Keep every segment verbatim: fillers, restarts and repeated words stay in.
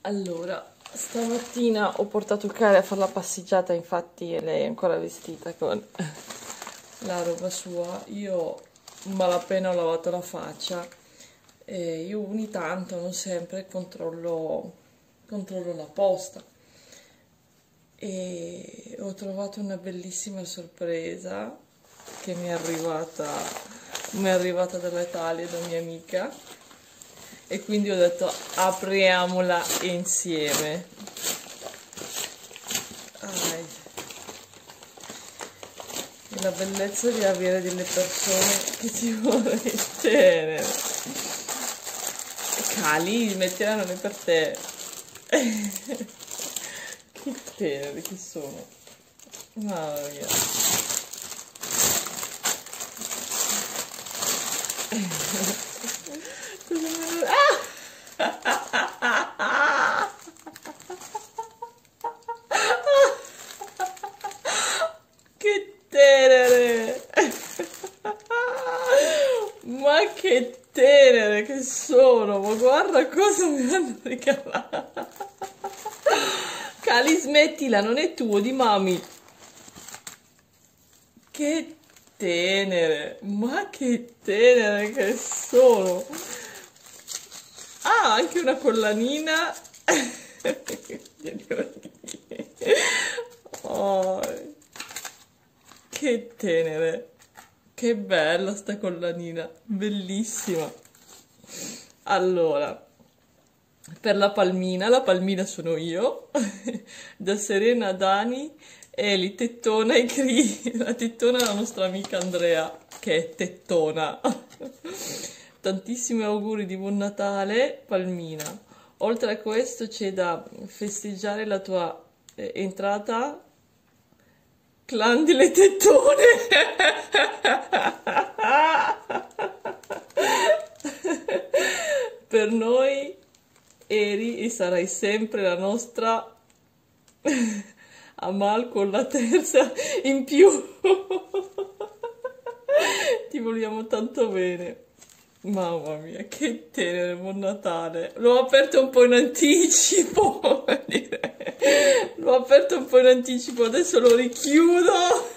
Allora, stamattina ho portato Kale a fare la passeggiata, infatti lei è ancora vestita con la roba sua. Io malapena ho lavato la faccia e io ogni tanto, non sempre, controllo, controllo la posta. E ho trovato una bellissima sorpresa che mi è arrivata, mi è arrivata dall'Italia, da mia amica. E quindi ho detto apriamola insieme. Ai. E la bellezza di avere delle persone che ti vuole tenere. Cali, smettila, non è per te. Che tenere che sono. Mamma mia. Che tenere! Ma che tenere che sono! Ma guarda cosa mi hanno regalato! Cali, smettila, non è tuo, di mami! Che tenere! Ma che tenere che sono! Ah, anche una collanina! Oh, che tenere! Che bella sta collanina! Bellissima! Allora, per la palmina, la palmina sono io, da Serena Dani, Eli, tettona e Cri. La tettona è la nostra amica Andrea, che è tettona. Tantissimi auguri di buon Natale, Palmina. Oltre a questo c'è da festeggiare la tua eh, entrata clan delle tettone. Per noi eri e sarai sempre la nostra Amal con la terza in più. Ti vogliamo tanto bene. Mamma mia, che tenere, buon Natale. L'ho aperto un po' in anticipo. L'ho aperto un po' in anticipo, adesso lo richiudo.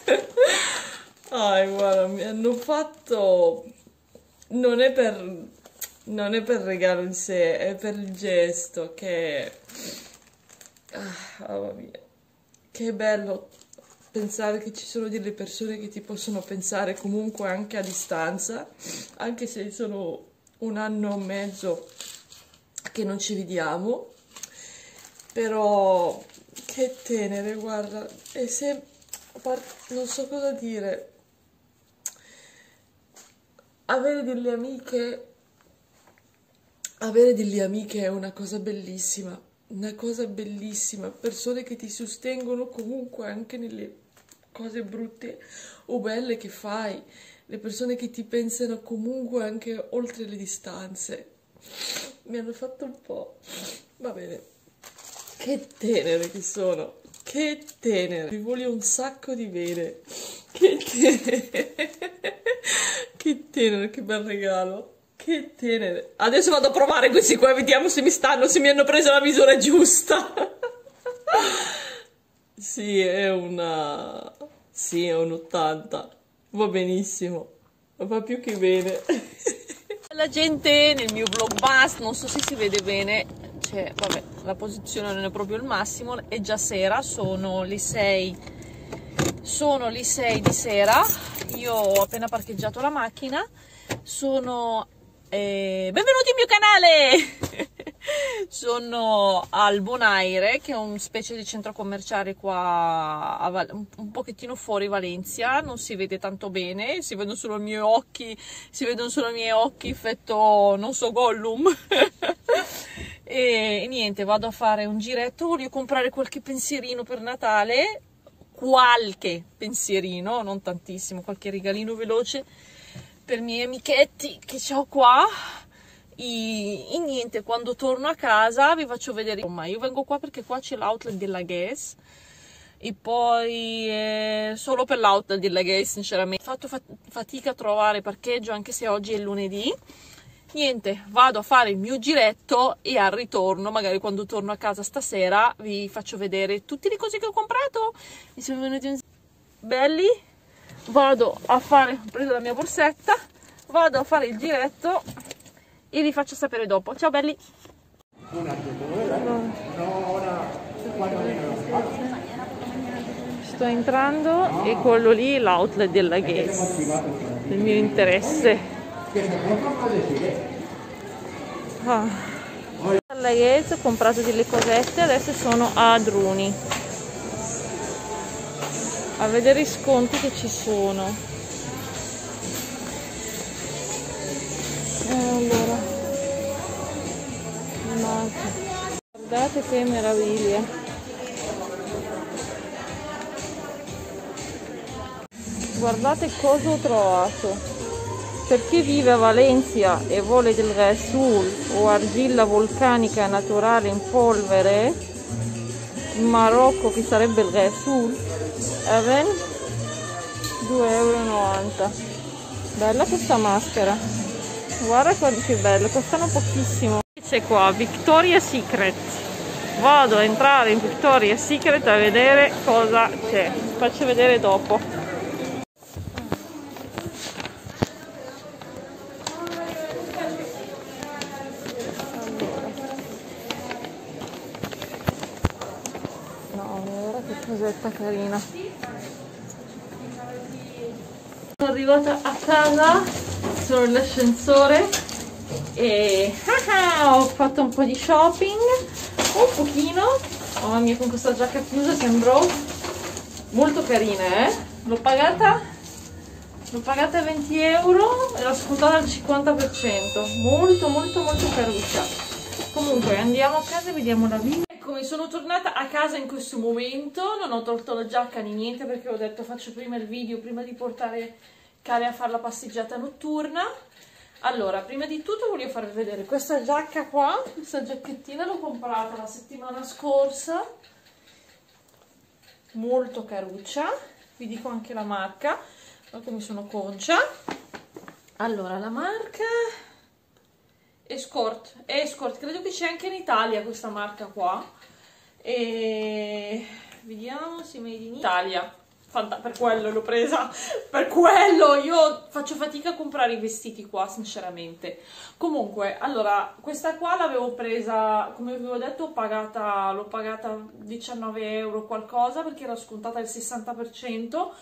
Ah, guarda, mi hanno fatto... Non è per... Non è per il regalo in sé, è per il gesto che... Ah, mamma mia. Che bello pensare che ci sono delle persone che ti possono pensare comunque anche a distanza, anche se sono un anno e mezzo che non ci vediamo, però che tenere, guarda, e se non so cosa dire, avere delle amiche, avere delle amiche è una cosa bellissima, una cosa bellissima, persone che ti sostengono comunque anche nelle cose brutte o belle che fai, le persone che ti pensano comunque anche oltre le distanze. Mi hanno fatto un po', va bene, che tenere che sono, che tenere, vi voglio un sacco di bene, che tenere, che tenere, che bel regalo. Che tenere. Adesso vado a provare questi qua, vediamo se mi stanno, se mi hanno preso la misura giusta. Sì, è una... Sì, è un ottanta. Va benissimo. Va più che bene. La gente nel mio vlog bus, non so se si vede bene, cioè, vabbè, la posizione non è proprio il massimo, è già sera, sono le sei. Sono le sei di sera. Io ho appena parcheggiato la macchina. Sono... Eh, benvenuti al mio canale! Sono al Bonaire, che è un specie di centro commerciale qua a Val un, un pochettino fuori Valencia, non si vede tanto bene, si vedono solo i miei occhi, si vedono solo i miei occhi effetto, non so, Gollum. e, e niente, vado a fare un giretto, voglio comprare qualche pensierino per Natale, qualche pensierino, non tantissimo, qualche regalino veloce per i miei amichetti che ho qua. E, e niente, quando torno a casa vi faccio vedere. Ma io vengo qua perché qua c'è l'outlet della Guess e poi eh, solo per l'outlet della Guess sinceramente ho fatto fat fatica a trovare parcheggio, anche se oggi è lunedì, niente, vado a fare il mio giretto e al ritorno, magari quando torno a casa stasera, vi faccio vedere tutte le cose che ho comprato. Mi sono venuti un... belli. Vado a fare, ho preso la mia borsetta, vado a fare il giretto e vi faccio sapere dopo. Ciao belli. Sto entrando e quello lì è l'outlet della Guess, il mio interesse. Ah. Alla Guess ho comprato delle cosette, adesso sono a Druni a vedere i sconti che ci sono. E allora, guardate che meraviglia. Guardate cosa ho trovato. Per chi vive a Valencia e vuole del Resul o argilla vulcanica naturale in polvere, in Marocco, che sarebbe il Resul, Even, due e novanta euro. Bella questa maschera, guarda che bello, costano pochissimo. C'è qua Victoria's Secret, vado a entrare in Victoria's Secret a vedere cosa c'è, faccio vedere dopo. No, guarda che cosetta carina. Sono arrivata a casa, sono nell'ascensore e ah, ho fatto un po' di shopping, un pochino. Mamma mia, con questa giacca chiusa sembro molto carina, eh? L'ho pagata l'ho pagata venti euro e l'ho scontata al cinquanta per cento, molto molto molto caruccia. Comunque andiamo a casa e vediamo la video. Eccomi, sono tornata a casa in questo momento, non ho tolto la giacca né niente perché ho detto faccio prima il video prima di portare Kale a fare la passeggiata notturna. Allora, prima di tutto voglio farvi vedere questa giacca qua, questa giacchettina l'ho comprata la settimana scorsa, molto caruccia, vi dico anche la marca, perché mi sono concia. Allora, la marca Escort, Escort, credo che c'è anche in Italia questa marca qua, e vediamo se made in Italia. Fanta, per quello l'ho presa, per quello io faccio fatica a comprare i vestiti qua sinceramente. Comunque, allora, questa qua l'avevo presa, come vi ho detto, l'ho pagata, l'ho pagata diciannove euro qualcosa perché era scontata il sessanta per cento,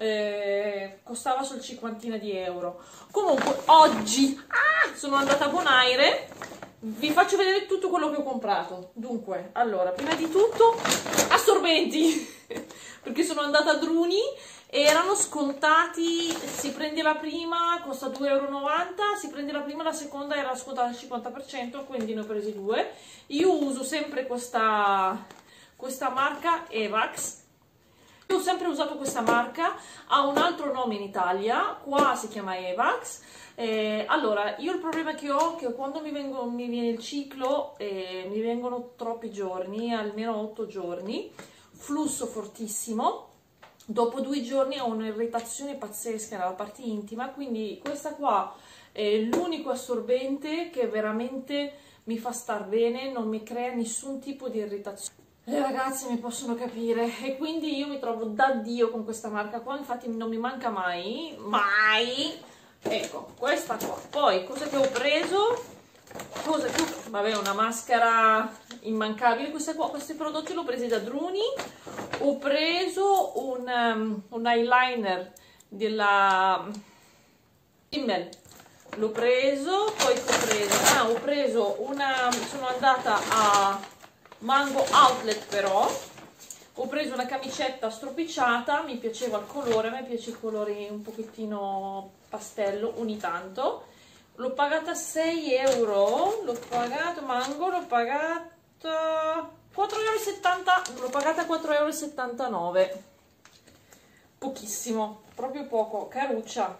eh, costava sul cinquantina di euro. Comunque oggi ah, sono andata a Bonaire, vi faccio vedere tutto quello che ho comprato. Dunque, allora, prima di tutto assorbenti perché sono andata a Druni e erano scontati, si prende la prima, costa due e novanta euro, si prende la prima, la seconda era scontata al cinquanta per cento, quindi ne ho presi due. Io uso sempre questa, questa marca Evax, io ho sempre usato questa marca, ha un altro nome in Italia, qua si chiama Evax. Eh, allora, io il problema che ho è che quando mi, vengo, mi viene il ciclo, eh, mi vengono troppi giorni, almeno otto giorni, flusso fortissimo, dopo due giorni ho un'irritazione pazzesca nella parte intima, quindi questa qua è l'unico assorbente che veramente mi fa star bene, non mi crea nessun tipo di irritazione. Le ragazze mi possono capire e quindi io mi trovo da Dio con questa marca qua, infatti non mi manca mai, mai. Ecco, questa qua. Poi, cosa che ho preso? Cosa che ho... Vabbè, una maschera immancabile. Questa qua, questi prodotti l'ho presi da Druni. Ho preso un, um, un eyeliner della Rimmel. L'ho preso, poi che ho preso? Ah, ho preso una... Sono andata a Mango Outlet però. Ho preso una camicetta stropicciata, mi piaceva il colore, a me piace i colori un pochettino pastello ogni tanto. L'ho pagata sei euro, l'ho pagata Mango, l'ho pagata quattro e settanta euro, l'ho pagata quattro e settantanove euro. Pochissimo, proprio poco, caruccia.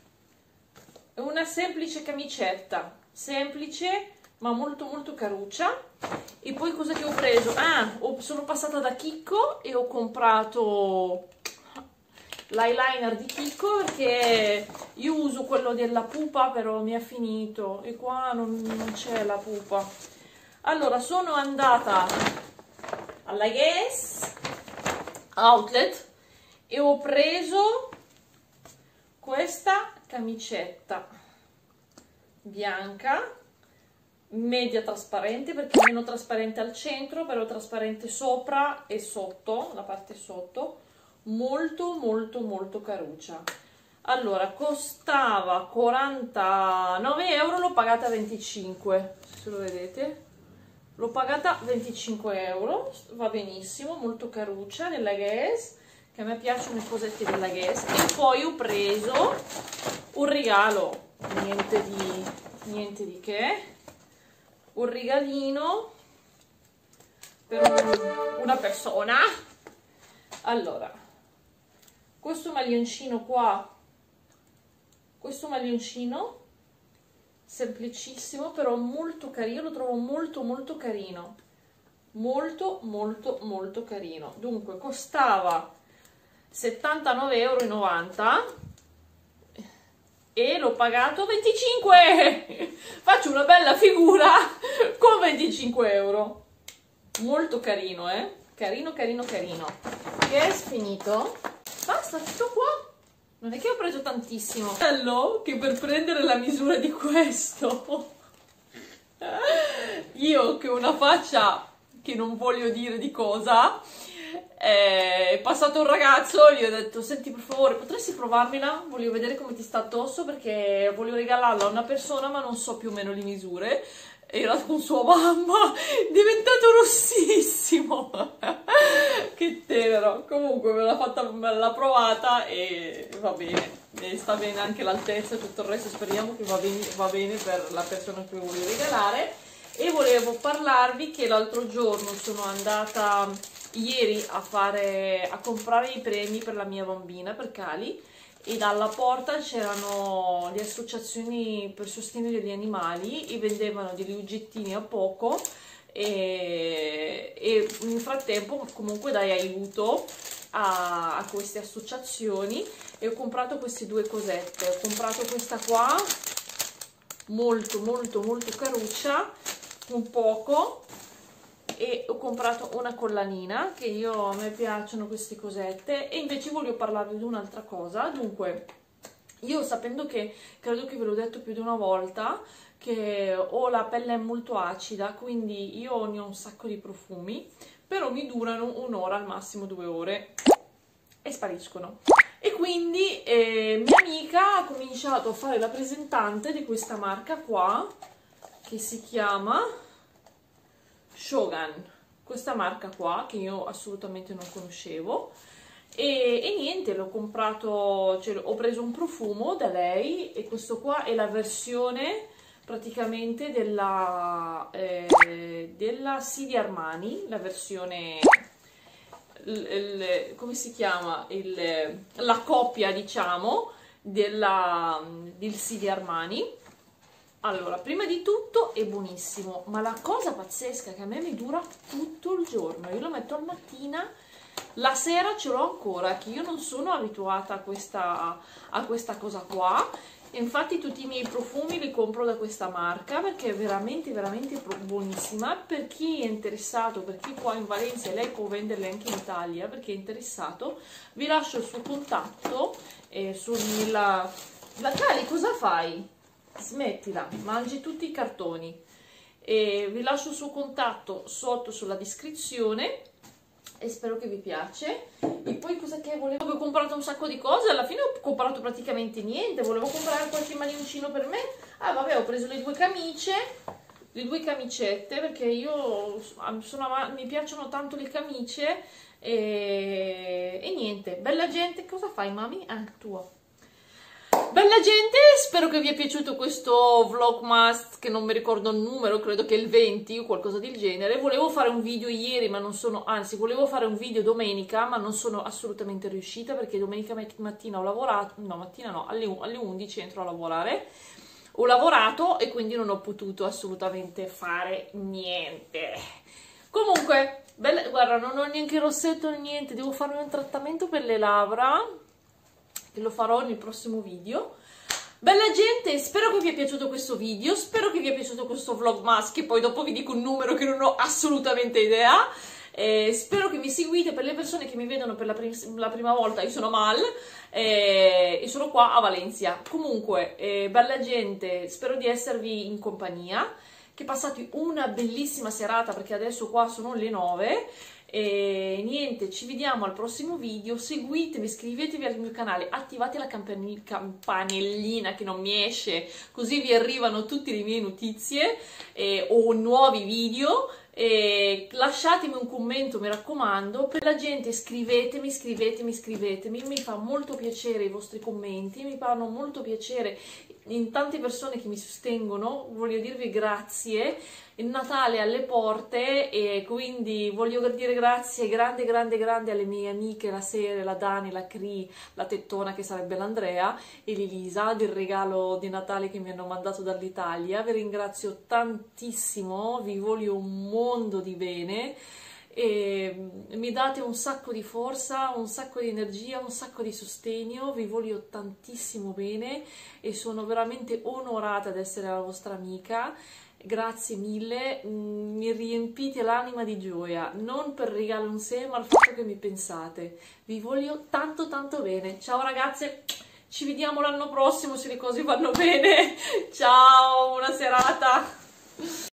È una semplice camicetta, semplice ma molto molto caruccia. E poi cosa che ho preso? Ah, ho, sono passata da Chicco e ho comprato l'eyeliner di Kiko, perché io uso quello della pupa, però mi è finito e qua non, non c'è la pupa. Allora, sono andata alla Guess Outlet e ho preso questa camicetta bianca, media trasparente, perché è meno trasparente al centro, però trasparente sopra e sotto, la parte sotto, molto molto molto caruccia. Allora, costava quarantanove euro, l'ho pagata venticinque, se lo vedete, l'ho pagata venticinque euro, va benissimo, molto caruccia, della Guess, che a me piacciono le cosette della Guess. E poi ho preso un regalo, niente di, niente di che, un regalino per un, una persona. Allora, questo maglioncino qua, questo maglioncino semplicissimo però molto carino, lo trovo molto molto carino, molto molto molto carino. Dunque costava settantanove e novanta euro e l'ho pagato venticinque. Faccio una bella figura con venticinque euro, molto carino, eh, carino carino carino. Che è finito, basta, tutto qua. Non è che ho preso tantissimo, bello che per prendere la misura di questo io che ho una faccia che non voglio dire di cosa, è passato un ragazzo e gli ho detto: senti, per favore, potresti provarmela? Voglio vedere come ti sta addosso, perché voglio regalarla a una persona ma non so più o meno le misure. Era con sua mamma, è diventato rossissimo. Che tenero. Comunque me l'ha fatta, me l'ha provata e va bene, e sta bene anche l'altezza e tutto il resto. Speriamo che va bene, va bene per la persona che voglio regalare. E volevo parlarvi che l'altro giorno sono andata ieri a fare a comprare i premi per la mia bambina, per Cali, e dalla porta c'erano le associazioni per sostegno degli animali e vendevano degli oggettini a poco, e, e nel frattempo comunque dai aiuto a, a queste associazioni, e ho comprato queste due cosette. Ho comprato questa qua molto molto molto caruccia, un poco, e ho comprato una collanina, che io, a me piacciono queste cosette. E invece voglio parlarvi di un'altra cosa. Dunque, io, sapendo che, credo che ve l'ho detto più di una volta, che ho la pelle molto acida, quindi io ne ho un sacco di profumi, però mi durano un'ora, al massimo due ore, e spariscono. E quindi eh, mia amica ha cominciato a fare la rappresentante di questa marca qua, che si chiama Shogun, questa marca qua che io assolutamente non conoscevo, e, e niente, l'ho comprato, cioè, ho preso un profumo da lei, e questo qua è la versione praticamente della, eh, della Sidi Armani, la versione, il, il, come si chiama, il, la coppia, diciamo, della, del Sidi Armani. Allora, prima di tutto è buonissimo, ma la cosa pazzesca è che a me mi dura tutto il giorno. Io lo metto al mattina, la sera ce l'ho ancora, che io non sono abituata a questa, a questa cosa qua. Infatti tutti i miei profumi li compro da questa marca, perché è veramente veramente buonissima. Per chi è interessato, per chi qua in Valencia, lei può venderle anche in Italia, per chi è interessato vi lascio il suo contatto eh, sulla... La Cali, cosa fai? Smettila, mangi tutti i cartoni. E vi lascio il suo contatto sotto sulla descrizione, e spero che vi piace. E poi cosa che volevo, ho comprato un sacco di cose, alla fine ho comprato praticamente niente. Volevo comprare qualche maglioncino per me, ah vabbè, ho preso le due camicie, le due camicette, perché io sono, mi piacciono tanto le camicie, e, e niente. Bella gente, cosa fai mami? Ah, tua. Bella gente, spero che vi è piaciuto questo vlogmas, che non mi ricordo il numero, credo che è il venti o qualcosa del genere. Volevo fare un video ieri, ma non sono, anzi volevo fare un video domenica, ma non sono assolutamente riuscita, perché domenica mattina ho lavorato, no mattina no, alle, alle undici entro a lavorare, ho lavorato e quindi non ho potuto assolutamente fare niente. Comunque, bella, guarda, non ho neanche rossetto, niente, devo farmi un trattamento per le labbra. che lo farò nel prossimo video. Bella gente, spero che vi è piaciuto questo video, spero che vi è piaciuto questo vlogmas, che poi dopo vi dico un numero che non ho assolutamente idea. Eh, spero che mi seguite. Per le persone che mi vedono per la, prim la prima volta, io sono Mal eh, e sono qua a Valencia. Comunque, eh, bella gente, spero di esservi in compagnia, che passate una bellissima serata, perché adesso qua sono le nove. E niente, ci vediamo al prossimo video. Seguitemi, iscrivetevi al mio canale, attivate la campanellina che non mi esce, così vi arrivano tutte le mie notizie eh, o nuovi video. E lasciatemi un commento, mi raccomando. Per la gente, scrivetemi, scrivetemi, scrivetemi, mi fa molto piacere i vostri commenti, mi fanno molto piacere in tante persone che mi sostengono. Voglio dirvi grazie. Il Natale è alle porte e quindi voglio dire grazie grande grande grande alle mie amiche, la Sere, la Dani, la Cri, la Tettona che sarebbe l'Andrea e l'Elisa, del regalo di Natale che mi hanno mandato dall'Italia. Vi ringrazio tantissimo, vi voglio un mondo di bene e mi date un sacco di forza, un sacco di energia, un sacco di sostegno. Vi voglio tantissimo bene e sono veramente onorata di essere la vostra amica. Grazie mille, mi riempite l'anima di gioia, non per il regalo in sé, ma il fatto che mi pensate. Vi voglio tanto tanto bene. Ciao ragazze, ci vediamo l'anno prossimo se le cose vanno bene. Ciao, buona serata.